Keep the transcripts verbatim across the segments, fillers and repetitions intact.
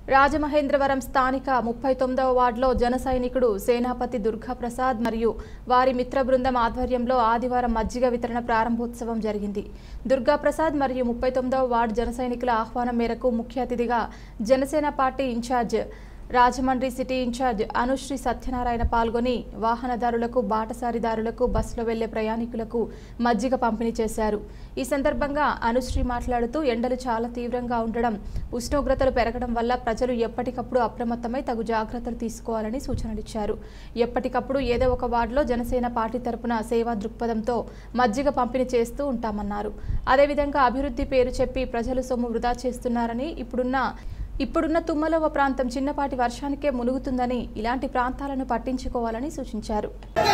రాజమహేంద్రవరం స్థానిక ముప్పై తొమ్మిదవ వార్డులో జన సైనికుడు సేనాపతి దుర్గా ప్రసాద్ మరియు వారి మిత్ర బృందం ఆధ్వర్యంలో ఆదివారం మజ్జిగ వితరణ ప్రారంభోత్సవం జరిగింది. దుర్గా ప్రసాద్ మరియు ముప్పై తొమ్మిదవ వార్డు జన సైనికుల ఆహ్వానం మేరకు ముఖ్య అతిథిగా Janasena party incharge Rajahmundry city incharge Anushri Satyanarayana పాల్గొని వాహనదారులకు బాటసారిదారులకు బస్సులో వెళ్లే ప్రయాణికులకు మజ్జిగ పంపిణీ చేశారు. ఈ సందర్భంగా అనుశ్రీ మాట్లాడుతూ ఎండలు చాలా తీవ్రంగా ఉండడం, ఉష్ణోగ్రతలు పెరగడం వల్ల ప్రజలు ఎప్పటికప్పుడు అప్రమత్తమై తగు జాగ్రత్తలు తీసుకోవాలని సూచనలిచ్చారు. ఎప్పటికప్పుడు ఏదో ఒక వార్డులో జనసేన పార్టీ తరపున సేవా దృక్పథంతో మజ్జిగ పంపిణీ చేస్తూ ఉంటామన్నారు. అదేవిధంగా అభివృద్ధి పేరు చెప్పి ప్రజలు సొమ్ము వృధా చేస్తున్నారని, ఇప్పుడున్న ఇప్పుడున్న తుమ్మలవ ప్రాంతం చిన్నపాటి వర్షానికే మునుగుతుందని, ఇలాంటి ప్రాంతాలను పట్టించుకోవాలని సూచించారు.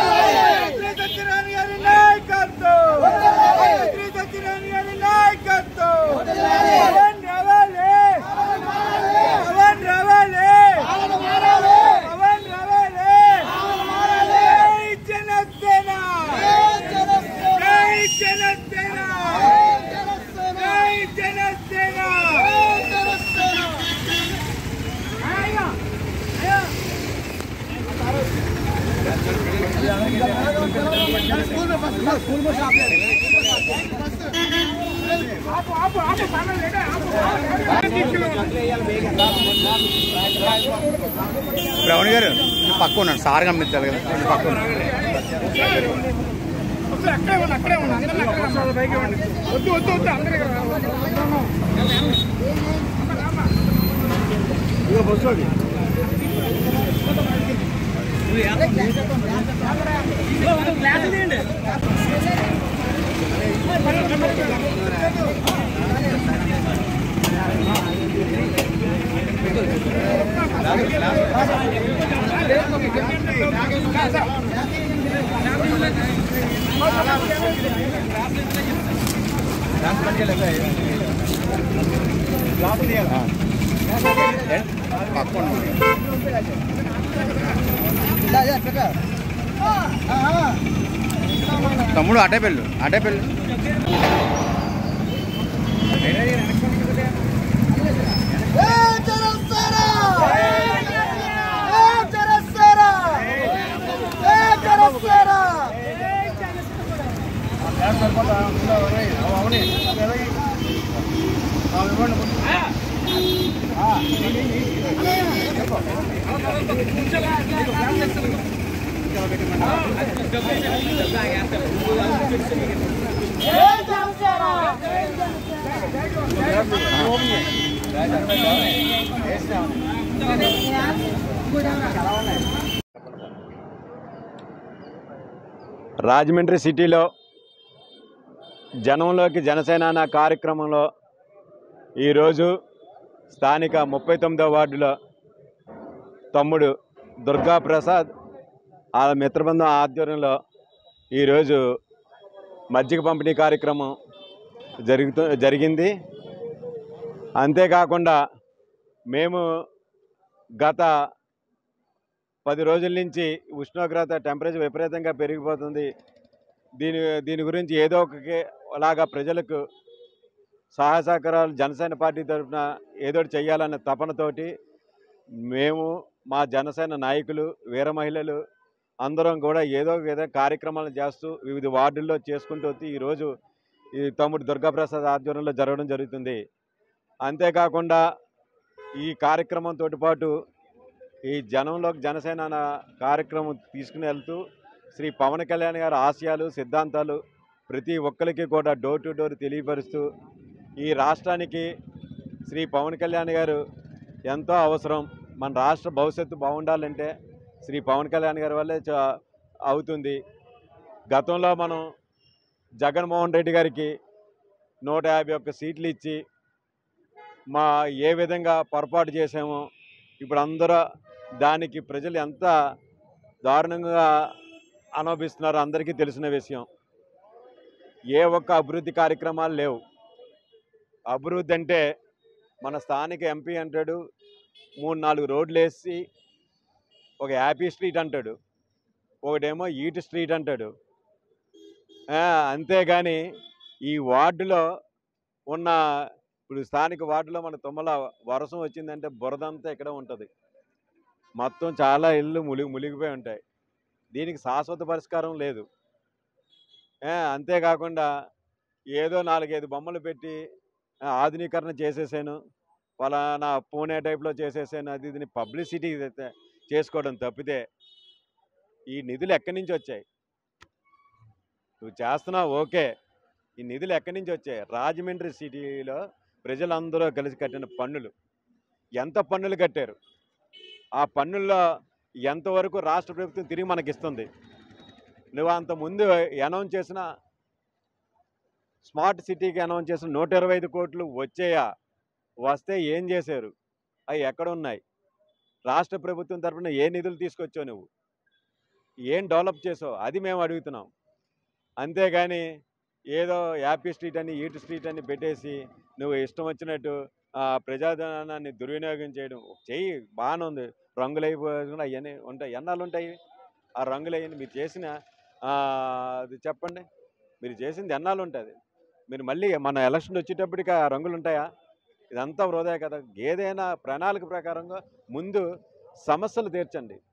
బ్రౌన్ గారు పక్క ఉన్నాడు, సార్ గమనించాలి కదా, పక్క ఉన్నాడు. తమ్ముడు అటే పెళ్ళు అటే పెళ్ళు రాజమండ్రి సిటీలో జనంలోకి జనసేన అనే కార్యక్రమంలో ఈరోజు స్థానిక ముప్పై తొమ్మిదవ వార్డులో తమ్ముడు దుర్గా ప్రసాద్ ఆ మిత్రబృందం ఆధ్వర్యంలో ఈరోజు మజ్జిగ పంపిణీ కార్యక్రమం జరుగుతూ జరిగింది. అంతేకాకుండా మేము గత పది రోజుల నుంచి ఉష్ణోగ్రత టెంపరేచర్ విపరీతంగా పెరిగిపోతుంది. దీని దీని గురించి ఏదో ఒకలాగా ప్రజలకు సహాయ సహకారాలు జనసేన పార్టీ తరఫున ఏదో చేయాలన్న తపనతోటి మేము మా జనసేన నాయకులు, వీర మహిళలు అందరం కూడా ఏదో విధ కార్యక్రమాలు చేస్తూ వివిధ వార్డుల్లో చేసుకుంటూ వచ్చి ఈరోజు ఈ తమ్ముడు దుర్గాప్రసాద్ ఆధ్వర్యంలో జరగడం జరుగుతుంది. అంతేకాకుండా ఈ కార్యక్రమంతో పాటు ఈ జనంలోకి జనసేన కార్యక్రమం తీసుకుని వెళ్తూ శ్రీ పవన్ కళ్యాణ్ గారి ఆశయాలు, సిద్ధాంతాలు ప్రతి ఒక్కరికి కూడా డోర్ టు డోర్ తెలియపరుస్తూ ఈ రాష్ట్రానికి శ్రీ పవన్ కళ్యాణ్ గారు ఎంతో అవసరం. మన రాష్ట్ర భవిష్యత్తు బాగుండాలంటే శ్రీ పవన్ కళ్యాణ్ గారి వల్లే అవుతుంది. గతంలో మనం జగన్మోహన్ రెడ్డి గారికి నూట యాభై ఒక్క సీట్లు ఇచ్చి మా ఏ విధంగా పొరపాటు చేసామో ఇప్పుడు అందరూ దానికి ప్రజలు ఎంత దారుణంగా అనుభవిస్తున్నారో అందరికీ తెలిసిన విషయం. ఏ ఒక్క అభివృద్ధి కార్యక్రమాలు లేవు. అభివృద్ధి అంటే మన స్థానిక ఎంపీ అంటాడు మూడు నాలుగు రోడ్లు వేసి ఒక హ్యాపీ స్ట్రీట్ అంటాడు, ఒకటేమో ఈట్ స్ట్రీట్ అంటాడు. అంతేగాని ఈ వార్డులో ఉన్న ఇప్పుడు స్థానిక వార్డులో మన తుమ్మల వర్షం వచ్చిందంటే బురదంతా ఇక్కడ ఉంటుంది, మొత్తం చాలా ఇళ్ళు ములిగి మునిగిపోయి ఉంటాయి. దీనికి శాశ్వత పరిష్కారం లేదు. ఏ, అంతేకాకుండా ఏదో నాలుగైదు బొమ్మలు పెట్టి ఆ, ఆధునీకరణ చేసేసాను, ఫలానా పూణే టైప్లో చేసేసాను, అది ఇది పబ్లిసిటీ చేసుకోవడం తప్పితే ఈ నిధులు ఎక్కడి నుంచి వచ్చాయి? నువ్వు చేస్తున్నావు ఓకే, ఈ నిధులు ఎక్కడి నుంచి వచ్చాయి? రాజమండ్రి సిటీలో ప్రజలందరూ కలిసి కట్టిన పన్నులు, ఎంత పన్నులు కట్టారు? ఆ పన్నుల్లో ఎంతవరకు రాష్ట్ర ప్రభుత్వం తిరిగి మనకి ఇస్తుంది? నువ్వు అంత ముందు అనౌన్స్ చేసిన స్మార్ట్ సిటీకి అనౌన్స్ చేసిన నూట ఇరవై ఐదు కోట్లు వచ్చాయా? వస్తే ఏం చేశారు? అవి ఎక్కడ ఉన్నాయి? రాష్ట్ర ప్రభుత్వం తరఫున ఏ నిధులు తీసుకొచ్చావు? నువ్వు ఏం డెవలప్ చేసావు? అది మేము అడుగుతున్నాం. అంతేగాని ఏదో యాపీ స్ట్రీట్ అని ఈటు స్ట్రీట్ అని పెట్టేసి నువ్వు ఇష్టం వచ్చినట్టు ఆ, ప్రజాధనాన్ని దుర్వినియోగం చేయడం చెయ్యి, బాగానే ఉంది. రంగులు అయిపోయి అవన్నీ ఉంటాయి, ఎన్నాళ్ళు ఉంటాయి ఆ రంగులు అయ్యి? మీరు చేసిన ఆ, అది చెప్పండి, మీరు చేసింది ఎన్నాళ్ళు ఉంటుంది? మీరు మళ్ళీ మన ఎలక్షన్ వచ్చేటప్పటికి ఆ రంగులు ఉంటాయా? ఇదంతా వృధా కదా. ఏదైనా ప్రణాళిక ప్రకారంగా ముందు సమస్యలు తీర్చండి.